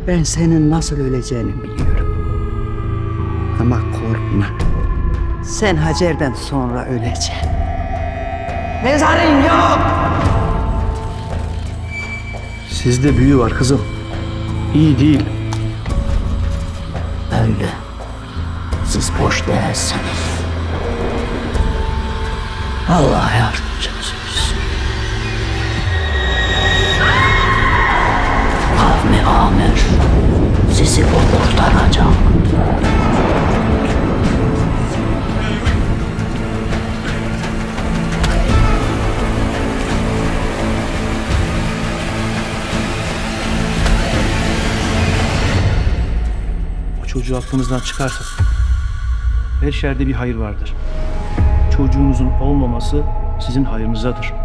Ben senin nasıl öleceğini biliyorum. Ama korkma. Sen Hacer'den sonra öleceksin. Mezarın yok! Sizde büyü var kızım. İyi değil. Öyle. Siz boş değilsiniz. Allah yardımcınız olsun. Avni Amir sizi kurtaracak. O çocuğu aklımızdan çıkarsak her şerde bir hayır vardır. Çocuğunuzun olmaması sizin hayrınızadır.